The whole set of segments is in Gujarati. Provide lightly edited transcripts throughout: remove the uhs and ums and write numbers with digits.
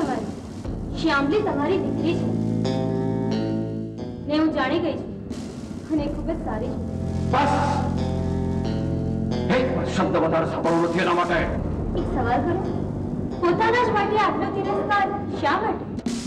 તમારી? શ્યામલી તમારી દીકરી છે ને હું જાણી ગઈ છું અને ખૂબ જ સારી છું. બસ એક શબ્દ વધારે સાંભળવો નથી એના માટે. એક સવાલ કરો, પોતાના જ માટે આટલો તિરસ્કાર શા માટે?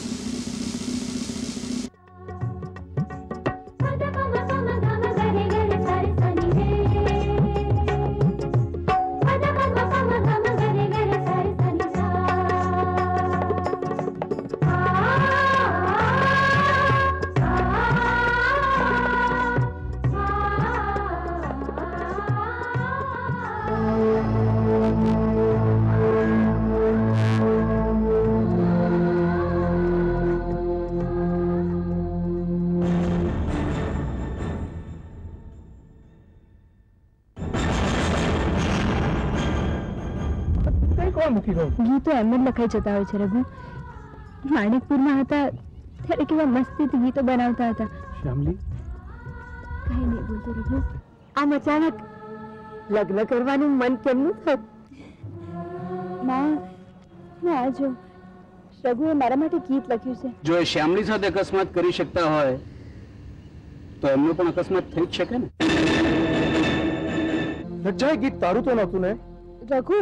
ગીતો એમ જ લખાઈ જતા હોય છે રઘુ. માણેકપુરમાં હતા ત્યારે કેવા મસ્તીથી ગીતો બનાવતા હતા. શ્યામલી કઈ નહીં બોલતો રઘુ. આમ અચાનક લગ્ન કરવાનું મન કેમનું થયું? માં આ જો રઘુએ મારા માટે ગીત લખ્યું છે. જો એ શ્યામલી સાથે અકસ્માત કરી શકતા હોય તો એમનો પણ અકસ્માત થઈ જ શકે ને. લજ્જાએ ગીત તારું તો નહોતું ને રઘુ?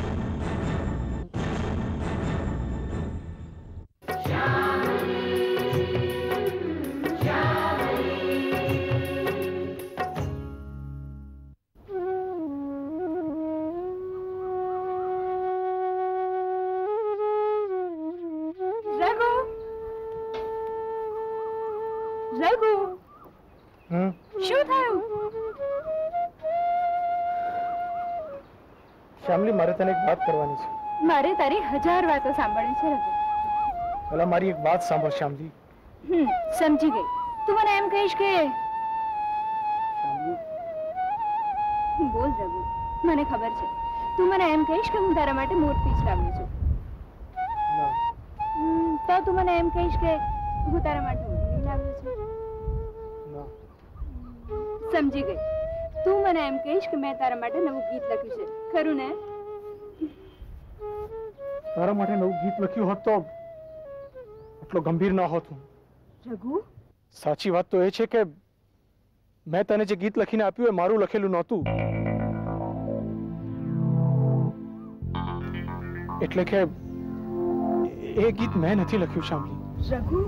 શું થયું? શ્યામલી, મારે તને એક વાત કરવાની છે. મારે તારી 1000 વાતો સાંભળવી છે રઘુ. ભલા મારી એક વાત સાંભળ શ્યામલી. સમજી ગઈ. તું મને એમ કહીશ કે બોલ રઘુ, મને ખબર છે તું મને એમ કહીશ કે હું તારા માટે મોરપીંછ લાવું છું. તો તું મને એમ કહીશ કે હું તારા માટે ઓઢણી લાવું છું. સમજી ગઈ. તું મને એમ કહીશ કે મેં તારા માટે નવું ગીત લખ્યું છે, ખરું ને? તારા માટે નવું ગીત લખ્યું હોત તો આટલો ગંભીર ના હોત હું. રઘુ, સાચી વાત તો એ છે કે મેં તને જે ગીત લખીને આપ્યું એ મારું લખેલું નહોતું. એટલે કે એ ગીત મેં નથી લખ્યું શ્યામલી. રઘુ.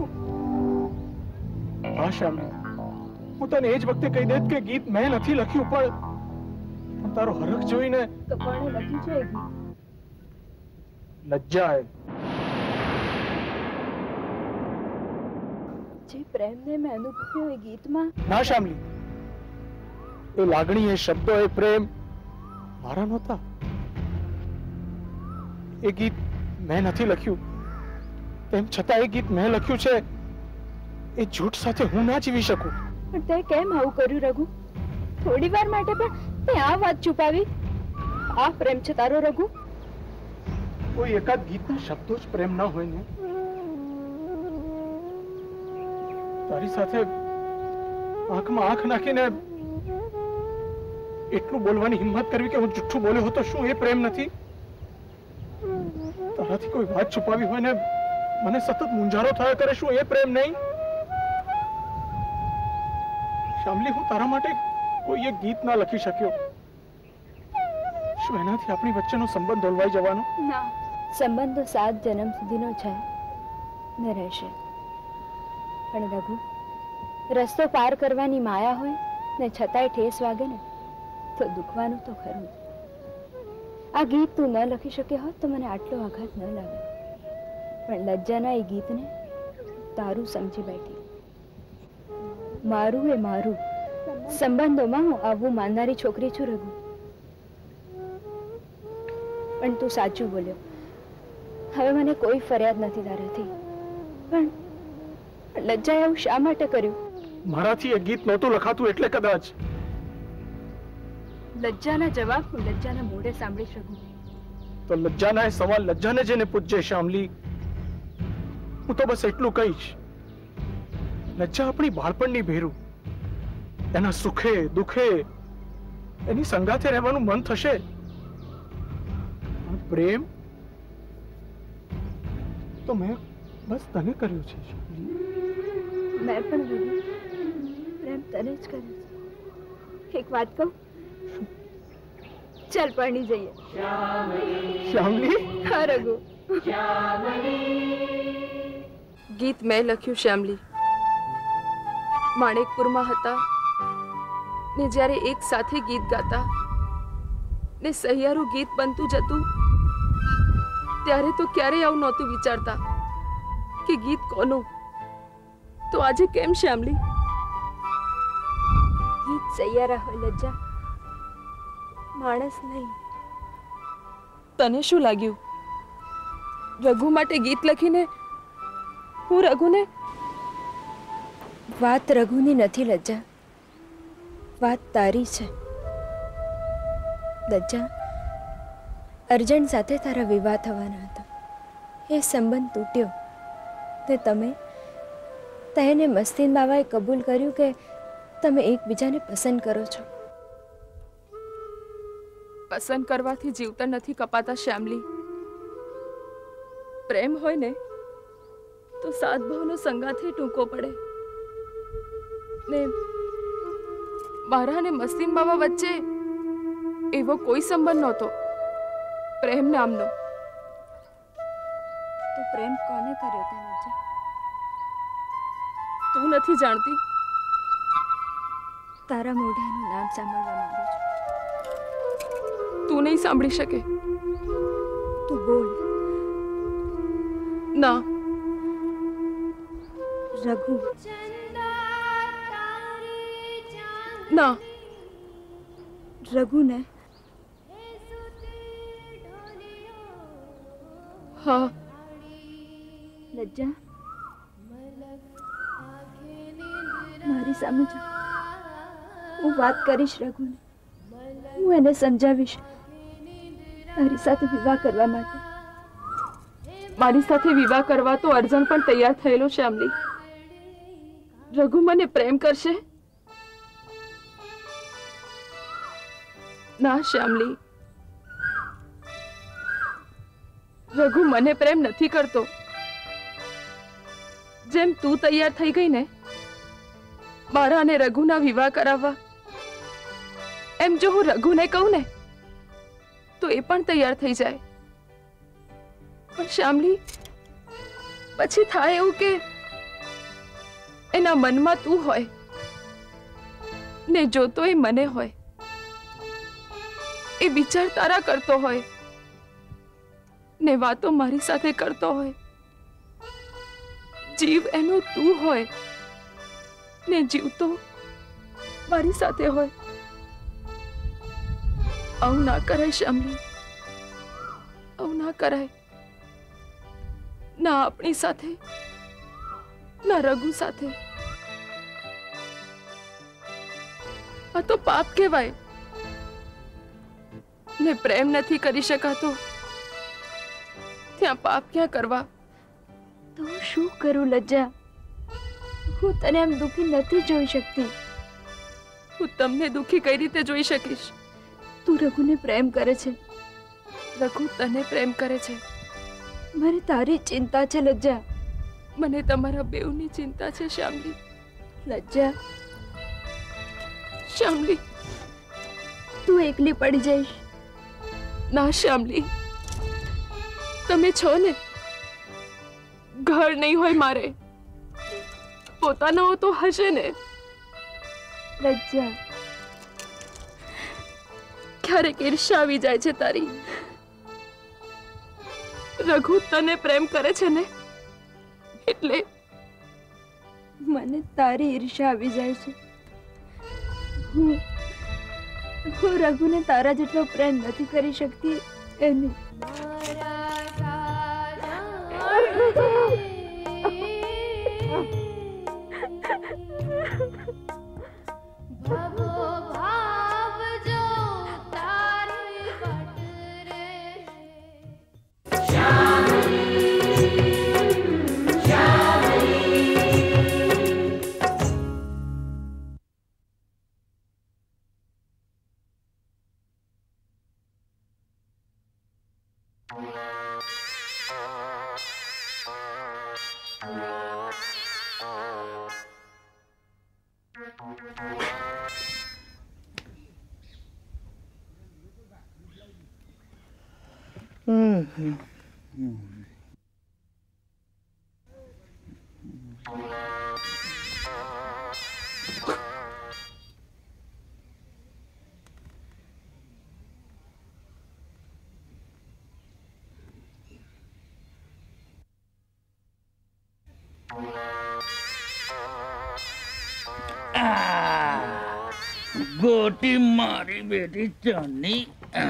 હા શ્યામલી, હું તને એ જ વખતે કહી દેત કે ગીત મેં નથી લખ્યું, પણ તારો હરખ જોઈને. તો કોણે લખ્યું છે એ ગીત? લજ્જાએ. જે પ્રેમને મેં અનુભવ્યો એ ગીતમાં. ના શ્યામલી, એ લાગણી, એ શબ્દો, એ પ્રેમ મારા નહોતા. એ ગીત મેં નથી લખ્યું, તેમ છતાં એ ગીત મેં લખ્યું છે. એ જૂઠ સાથે હું ના જીવી શકું. પણ તે કેમ આવું કર્યું રઘુ? થોડી વાર માટે પણ તે આ વાત છુપાવી. આ પ્રેમ છે તારો રઘુ? કોઈ એકાદ ગીતના શબ્દો જ પ્રેમ ના હોય ને. તારી સાથે આંખમાં આંખ નાખીને એટલું બોલવાની હિંમત કરવી કે હું જુઠ્ઠું બોલ્યો હતો, શું એ પ્રેમ નથી? તારાથી કોઈ વાત છુપાવી હોય ને મને સતત મૂંઝારો થયા કરે, શું એ પ્રેમ નહીં? શ્યામલી, હું તારા માટે કોઈ એક ગીત ના લખી શક્યો. શું એનાથી આપણી વચ્ચેનો સંબંધ ડોલવાઈ જવાનો? ના, સંબંધ તો 7 જન્મ સુધીનો છે ને રહેશે. પણ રઘુ, રસ્તો પાર કરવાની માયા હોય ને છતાંય ઠેસ વાગે ને તો દુખવાનું તો ખરું. આ ગીત તું ન લખી શક્યો હોત તો મને આટલો આઘાત ન લાગે. પણ લજ્જાના એ ગીતને તારું સમજી બેઠી. મારું એ મારું. સંબંધોમાં હું આવવું માનનારી છોકરી છું રઘુ. પણ તું સાચું બોલ્યો. હવે મને કોઈ ફરિયાદ નથી તારાથી. પણ લજ્જાએ આવું શા માટે કર્યું? મારાથી એ ગીત નહોતું લખાતું એટલે કદાચ. લજ્જાના જવાબ હું લજ્જાના મોઢે સાંભળી શકું. તો લજ્જાના એ સવાલ લજ્જાને જેને પૂછજે શ્યામલી. હું તો બસ એટલું કહીશ, લજ્જા આપણી બાળપણની ભેરું. એના સુખે દુખે એની સંગાથે રહેવાનું મન થશે. પ્રેમ તો મેં બસ તને કર્યો છે શ્યામલી. મેં પણ રઘુ પ્રેમ તને જ કર્યો છે. એક વાત કહું, ચાલ પરણી જઈએ. શ્યામલી, હા રઘુ. ગીત મેં લખ્યું શ્યામલી. માણેકપુરમાં હતા ને જ્યારે એક સાથે ગીત ગાતા ને સહિયારું ગીત બનતું જતું ત્યારે તો ક્યારેય આવું નહોતું વિચારતા કે ગીત કોનું. તો આજે કેમ શ્યામલી? ગીત સૈયારા હોય લજ્જા, માણસ નહીં. તને શું લાગ્યું? રઘુ માટે ગીત લખીને હું રઘુને? વાત રઘુની નથી લજ્જા, વાત તારી છે. લજ્જા, અર્જન સાથે તારા વિવાહ થવાના હતા. એ સંબંધ તૂટ્યો તે તેને મસ્તીન બાવાએ કબૂલ કર્યું કે તમે એકબીજાને પસંદ કરો છો. પસંદ કરવાથી જીવતર નથી કપાતા શ્યામલી. પ્રેમ હોય ને તો સાત ભાવનો સંગાથે ટૂંકો પડે ને મારા ને મસ્તીન બાવા વચ્ચે એવો કોઈ સંબંધ નહોતો પ્રેમ નામનો. તો પ્રેમ કોને કર્યો તે લજ્જા? તું નથી જાણતી? તારા મોઢાનું નામ સાંભળવા માંગુ છું. તું નહીં સાંભળી શકે. તું બોલ. ના. રઘુ. ના. રઘુ ને? હા. લજ્જા, મારી સામે જો. હું વાત કરીશ રઘુને. હું એને સમજાવીશ તારી સાથે વિવાહ કરવા માટે. મારી સાથે વિવાહ કરવા તો અર્જન પણ તૈયાર થયેલો શ્યામલી. રઘુ મને પ્રેમ કરશે? ના શ્યામલી, રઘુ મને પ્રેમ નથી કરતો. જેમ તું તૈયાર થઈ ગઈ ને મારા અને રઘુના વિવાહ કરાવવા, એમ જો હું રઘુને કહું ને તો એ પણ તૈયાર થઈ જાય. પણ શ્યામલી, પછી થાય એવું કે એના મનમાં તું હોય ને જોતો એ મને હોય. એ વિચાર તારા કરતો હોય ને વાતો મારી સાથે કરતો હોય. જીવ એનો તું હોય ને જીવતો મારી સાથે હોય. આવું ના કરાય શ્યામલી, આવું ના કરાય. ના આપણી સાથે, ના રઘુ સાથે. આ તો પાપ કહેવાય ને. પ્રેમ નથી કરી શકાતો ત્યાં પાપ ક્યાં કરવા? તો હું શું કરું લજ્જા? હું તને એમ દુખી નથી જોઈ શકતી. હું તમને દુખી કઈ રીતે જોઈ શકીશ? તું રઘુને પ્રેમ કરે છે, રઘુ તને પ્રેમ કરે છે. મને તારી ચિંતા છે લજ્જા. મને તમારા બેઉની ચિંતા છે શ્યામલી. લજ્જા, શ્યામલી, તું એકલી પડી જઈશ. ના શ્યામલી, તમે છો ને. ઘર નહીં હોય મારે, પોતાનો તો હશે ને. લજ્જા, ક્યારેક ઈર્ષ્યા આવી જાય છે તારી. રઘુ તને પ્રેમ કરે છે ને એટલે મને તારી ઈર્ષ્યા આવી જાય છે. હું રઘુને તારા જેટલો પ્રેમ નથી કરી શકતી એની. ગોટી મારી બેટી ચાની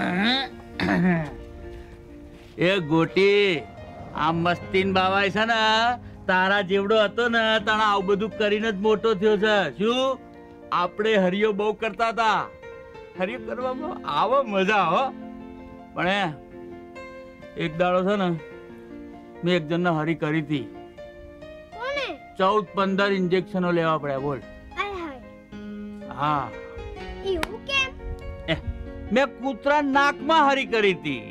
એ ગોટી આ મસ્તીન બાવાય છે ને તારા જેવડો હતો ને તાણા આવું બધું કરીને જ મોટો થયો છે. શું આપણે હરિયો બહુ કરતા હતા. હરિયો કરવામાં આવો મજા હો. પણ એક દાડો છે ને મેં એક જણને હરી કરી હતી. 14-15 ઇન્જેક્શનો લેવા પડ્યા. બોલ. હા મેં કૂતરા નાકમાં હરી કરી હતી.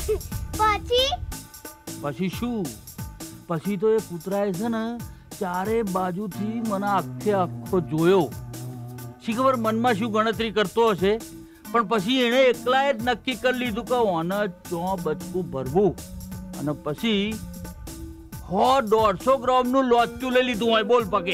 પછી શું? પછી તો એ કૂતરાએ છે ને ચારે બાજુથી મને આખે આખો જોયો. શી ખબર મનમાં શું ગણતરી કરતો હશે, પણ પછી એને એકલાએ જ નક્કી કરી લીધું કે ઓને ચો બચકું ભરવું, અને પછી 100-150 ગ્રામનું લોચું લઈ લીધું હોય. બોલ પગે.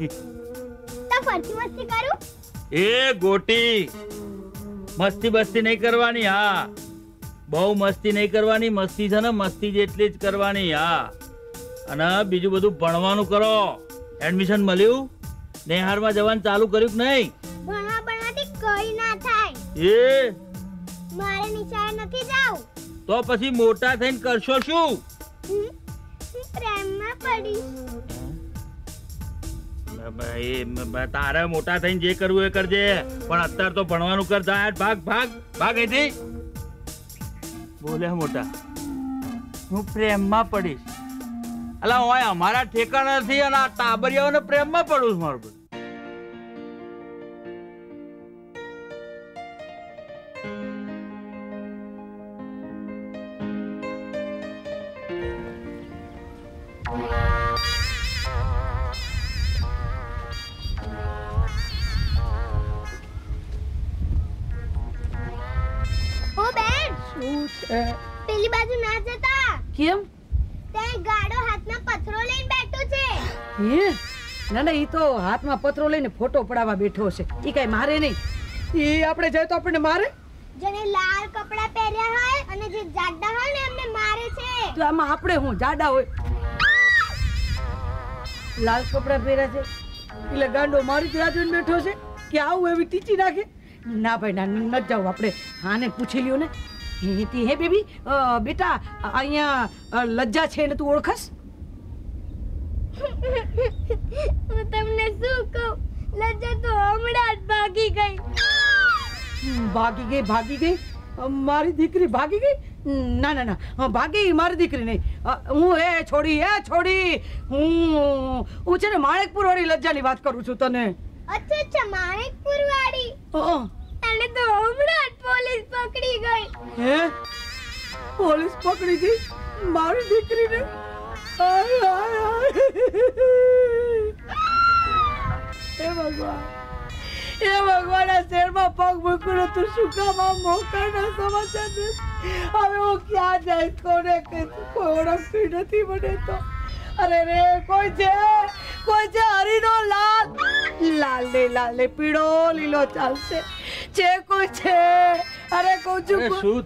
એ ગોટી મસ્તી બસ્તી નહીં કરવાની. હા બહુ મસ્તી નહીં કરવાની. મસ્તી છે ને મસ્તી જેટલી જ કરવાની. હા અને બીજું બધું ભણવાનું કરો. એડમિશન મળ્યું? નેહારમાં જવાનું ચાલુ કર્યું કે નહીં? ભણવાથી કઈ ના થાય. એ મારે નિશાળે નથી જાવ. તો પછી મોટા થઈને કરશો શું? પ્રેમમાં પડી. તારે મોટા થઈને જે કરવું એ કરજે, પણ અત્યારે તો ભણવાનું કર. જા ભાગ ભાગ ભાગ અહીંથી. બોલે મોટા હું પ્રેમમાં પડીશ. અલા ઓય અમારા ઠેકાણા નથી અને આ ટાબરિયાઓને પ્રેમમાં પડું છું. મારું પેલી બાજુ ના જતા. કેમ? તે ગાડો હાથમાં પથરો લઈને બેઠો છે. હે ના ના, ઈ તો હાથમાં પથરો લઈને ફોટો પડાવવા બેઠો છે. ઈ કઈ મારે નહીં. ઈ આપણે જાય તો આપણને મારે. જેને લાલ કપડા પહેર્યા હોય અને જે જાડા હોય ને એમને મારે છે. તો આમાં આપણે હું જાડા હોય? લાલ કપડા પહેર્યા છે એટલે ગાંડો મારી જ રાહ જોઈને બેઠો છે કે આવું એવી ટીચી નાખે? ના ભાઈ ના, ન જાવ. આપણે હાને પૂછી લ્યો ને. હે બેબી, બેટા અહીંયા લજ્જા છે ને તું ઓળખસ? હું તમને શું કહું, લજ્જા તો હમણાં જ ભાગી ગઈ. ભાગી ગઈ? મારી દીકરી ભાગી ગઈ? ના ના ના, ભાગી મારી દીકરી નહીં. હું છોડી હું છે ને માણેકપુર વાળી લજ્જાની વાત કરું છું તને. અચ્છા માણેકપુર વાળી. એને તો હમણાં જ પોલીસ પકડી ગઈ. હે? પોલીસ પકડી ગઈ મારી દીકરીને? હે ભગવાન, આ શહેરમાં પગ મૂકીને તું શું કામ આ મોકલના સમાચાર દે? હવે હું ક્યાં જાય? કોને કોઈ ઓળખતી નથી મને તો. અરે રે, કોઈ છે હરીનો લાલ? લાલ ને પીળો લીલો ચાલશે. છે કોઈ છે? અરે કહું છું. શું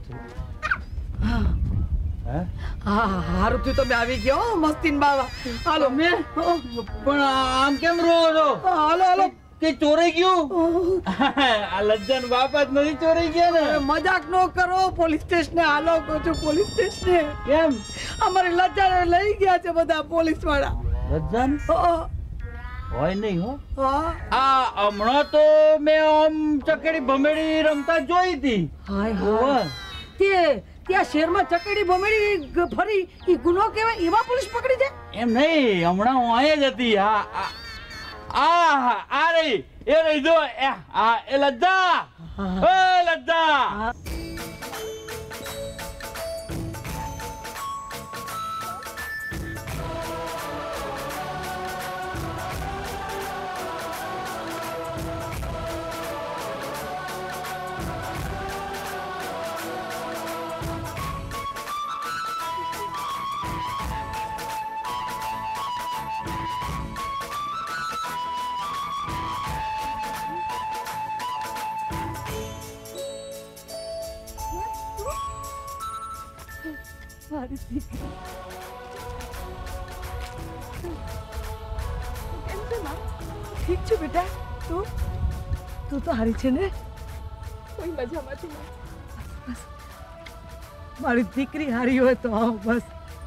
હારું થયું તમે આવી ગયો મસ્તીન બાવા. હાલો મેં પણ આમ કેમ રો છો? હાલો કે ચોરાઈ ગયું? આ લજ્જન બાપા જ નથી ચોરાઈ ગયા ને? મજાક નો કરો. પોલીસ સ્ટેશને હાલો કહું છું. પોલીસ સ્ટેશને કેમ? અમારી લજ્જાને લઈ ગયા છે બધા પોલીસ વાળા. લજ્જન હોય નહીં હો. હા હમણાં તો મેં આમ ચકેડી ભમેડી રમતા જોઈ હતી. હાય ત્યાં શહેરમાં ચકેડી ભમેડી ફરી ઈ ગુનો કહેવાય? એવા પોલીસ પકડી જાય? એમ નહીં, હમણાં હું અહીં જ હતી. આ રહી એ રહી જો. એ લજ્જા, લજ્જા. મારી દીકરી કેમ છે માં? ઠીક છે બેટા? તું તો હારી છે ને? કોઈ મજામાં છે? બસ મારી દીકરી હારી હોય તો આવો બસ.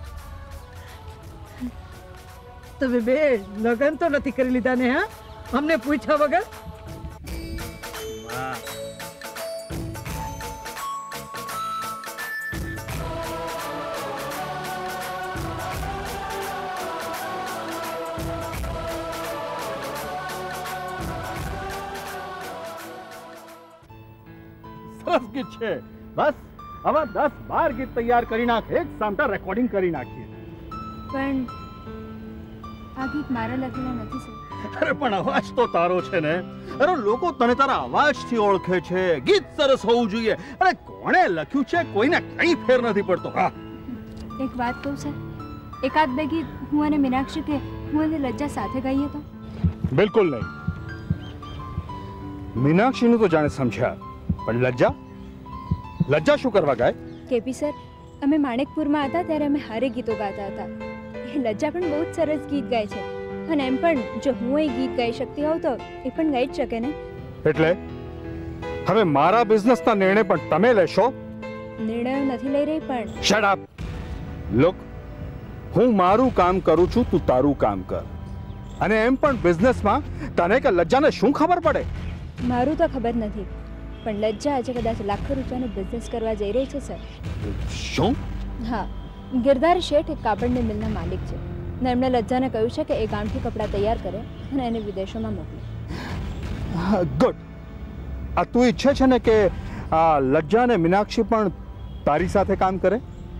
તમે બે લગન તો નથી કરી લીધા ને? હા, અમને પૂછ્યા વગર? સરસ ગીત છે. બસ હવે 10-12 ગીત તૈયાર કરી નાખ, એક સામટા રેકોર્ડિંગ કરી નાખીએ. પણ આ ગીત મારા લખેલા નથી સર. અરે પણ અવાજ તો તારો છે ને. અરે લોકો તને તારા અવાજથી ઓળખે છે. ગીત સરસ હોવું જોઈએ. અરે કોણે લખ્યું છે કોઈને કઈ ફેર નથી પડતો. હા, એક વાત કહું સર, એકાદ બે ગીત હું અને મીનાક્ષી કે હું અને લજ્જા સાથે ગાઈએ તો? બિલકુલ નહીં. મીનાક્ષીનું તો જાણે સમજ્યા, પણ લજ્જા શું કરવા ગાય? કેપી સર, અમે માણેકપુરમાં હતા ત્યારે અમે હારે ગીતો ગાતા હતા. એ લજ્જા પણ બહુ જ સરસ ગીત ગાય છે. અને એમ પણ જો હું એ ગીત ગાઈ શકતી હોઉં તો એ પણ ગાઈ જ શકે ને. એટલે હવે મારા બિઝનેસના નિર્ણય પણ તમે લેશો? નિર્ણયો નથી લઈ રહી પણ. Shut up. લુક, હું મારું કામ કરું છું, તું તારું કામ કર. અને એમ પણ બિઝનેસમાં તને કે લજ્જાને શું ખબર પડે? મારું તો ખબર નથી, પણ લજ્જા આજે કદાચ લાખો રૂપિયાનો બિઝનેસ કરવા જઈ રહી છે સર. શું? હા, ગિરધાર શેઠ એક કાપડની મિલના માલિક છે ને એમણે લજ્જાને કહ્યું છે કે એ ગામથી કપડાં તૈયાર કરે અને એને વિદેશોમાં મોકલે. ગુડ. આ તું ઈચ્છે છે ને કે આ લજ્જા અને મીનાક્ષી પણ તારી સાથે કામ કરે?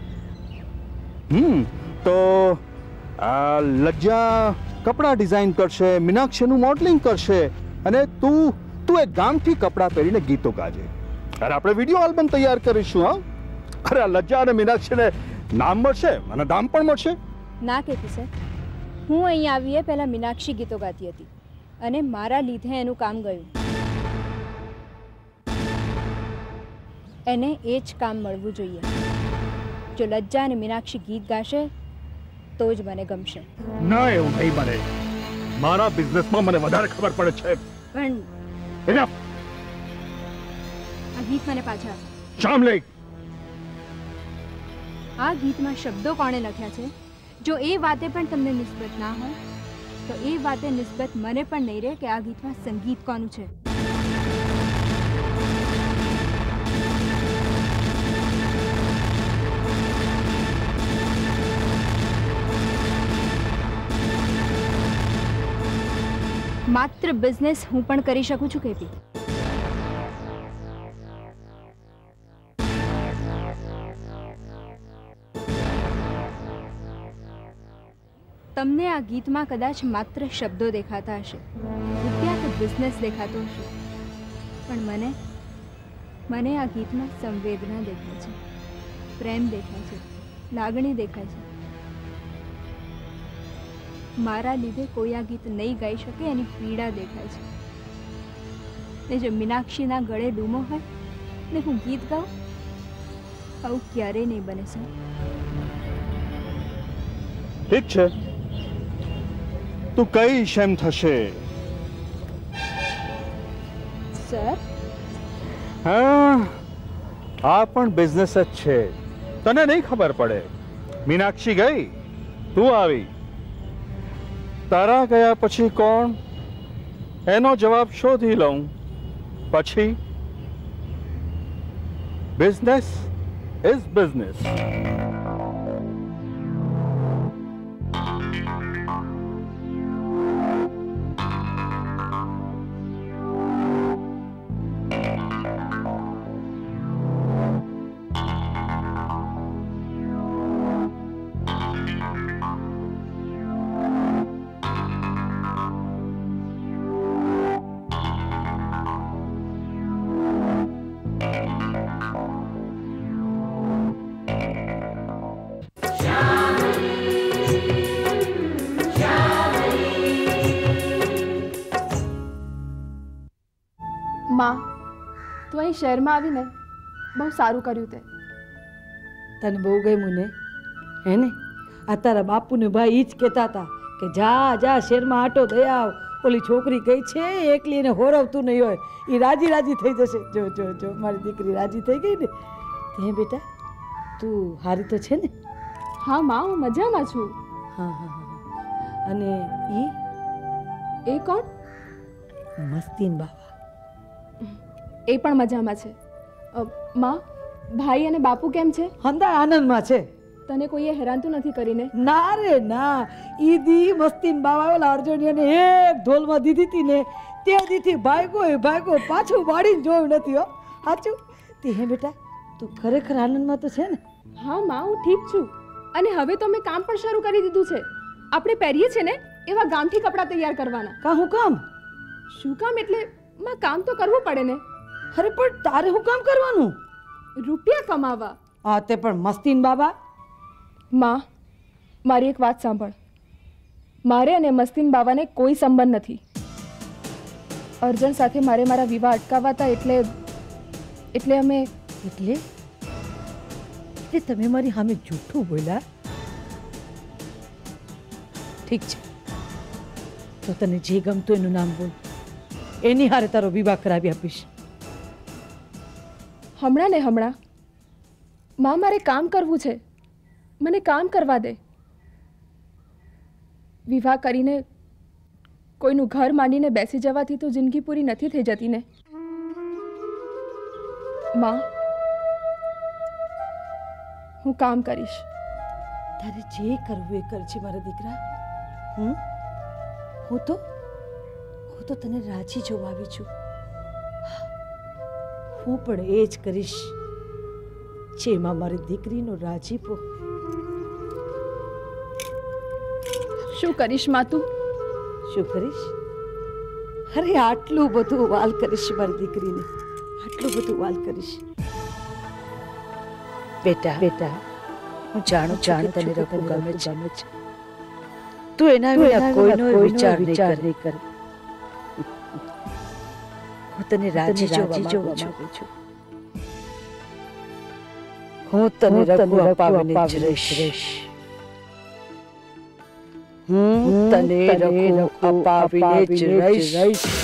તો આ લજ્જા કપડાં ડિઝાઇન કરશે, મીનાક્ષીનું મોડલિંગ કરશે અને તું એક ગામથી કપડાં પહેરીને ગીતો ગાજે. અરે આપણે વિડીયો આલ્બમ તૈયાર કરીશું. હા, અરે આ લજ્જા અને મીનાક્ષીને નામ મળશે અને દામ પણ મળશે. ના કેપી સર, હું અહીં આવીએ પહેલા મીનાક્ષી ગીતો ગાતી હતી અને મારા લીધે એનું કામ ગયું. એને એ જ કામ મળવું જોઈએ. જો લજ્જા અને મીનાક્ષી ગીત ગાશે તો જ મને ગમશે. ના, એવું નહીં બને. મારા બિઝનેસમાં મને વધારે ખબર પડે છે. પણ એનફ. આ ગીત મને પાછા. શામલી, આ ગીતમાં શબ્દો કોણે લખ્યા છે? જો એ વાતે પણ તમને નિસ્બત ના હોય તો એ વાતે નિસ્બત મને પણ નહીં રહે કે આ ગીતમાં સંગીત કોનું છે. માત્ર બિઝનેસ હું પણ કરી શકું છું કેપી. તમને આ ગીતમાં કદાચ માત્ર શબ્દો દેખાતા હશે, રૂપિયા કે બિઝનેસ દેખાતો હશે, પણ મને આ ગીતમાં સંવેદના દેખાય છે, પ્રેમ દેખાય છે, લાગણી દેખાય છે. મારા લીધે કોઈ આ ગીત નહીં ગાઈ શકે એની પીડા દેખાય છે. ને જો મીનાક્ષીના ગળે ડૂમો હોય ને હું ગીત ગાઉં, આવું ક્યારેય નહીં બને સર. ઠીક છે, તું કઈશ એમ થશે. સર, હા, આ પણ બિઝનેસ જ છે. તને નહીં ખબર પડે. મીનાક્ષી ગઈ, તું આવી. તારા ગયા પછી કોણ? એનો જવાબ શોધી લઉં. પછી બિઝનેસ ઇઝ બિઝનેસ. માં, તું અહીં શહેરમાં આવીને બહુ સારું કર્યું તે. તને બહુ ગમ્યું ને? હે ને? આ તારા બાપુને ભાઈ ઈ જ કહેતા હતા કે જા જા શેરમાં આટો દઈ આવ, ઓલી છોકરી કઈ છે એકલી એને હોરવતું નહીં હોય, એ રાજી રાજી થઈ જશે. જો જો જો મારી દીકરી રાજી થઈ ગઈ ને. તે બેટા તું હારી તો છે ને? હા માં, હું મજામાં છું. હા હા હા. અને એ કોણ? મસ્તીન બાવા. એ પણ મજામાં છે. માં, ભાઈ અને બાપુ કેમ છે? હંદા આનંદમાં છે. તને કોઈએ હેરાન તો નથી કરીને? ના રે ના, ઈ દી મસ્તીન બાવા ઓલા અર્જુનિયાને એક ઢોલમાં દીધી હતી ને તે દીથી ભાગ્યો પાછું વાળીને જોયું નથી. હો સાચું. તે હે બેટા તું ખરેખર આનંદમાં તો છે ને? હા માં, હું ઠીક છું. અને હવે તો મેં કામ પણ શરૂ કરી દીધું છે. આપણે પહેરીએ છે ને એવા ગામઠી કપડાં તૈયાર કરવાના. હું કામ? શું કામ એટલે માં, કામ તો કરવું પડે ને. અરે પણ તારે શું કામ કરવાનું? રૂપિયા કમાવા. હા તે પણ મસ્તીન બાબા. માં, મારી એક વાત સાંભળ. મારે અને મસ્તીન બાવાને કોઈ સંબંધ નથી. અર્જુન સાથે મારે મારા વિવાહ અટકાવવા હતા એટલે અમે એટલે તમે મારી સામે જૂઠું બોલ્યા? ઠીક છે, તો તને જે ગમતું એનું નામ બોલ, એની હારે તારો વિવાહ કરાવી આપીશ. હમણાં ને હમણાં માં, મારે કામ કરવું છે. મને કામ કરવા દે. વિવાહ કરીને કોઈનું ઘર માનીને બેસી જવાથી તો જિંદગી પૂરી નથી થઈ જતી ને. માં, હું કામ કરીશ. તારે જે કરવું એ કરજે મારા દીકરા. હું તો તને રાજી જોવા આવી છું. હું પણ એ જ કરીશ જેમાં મારી દીકરીનો રાજીપો. શું કરીશ માં તું? શું કરીશ? અરે આટલું બધું વાલ કરીશ મારી દીકરીને, આટલું બધું વાલ કરીશ. બેટા હું જાણું તને રઘુ ગમે છે. તું એના વિના કોઈનો વિચાર નહીં કર. હું તને રાજી જોવા માંગુ છું. હું તને રઘુ અપાવીને જ રહીશ. હું તને રઘુ અપાવીને જ રહીશ.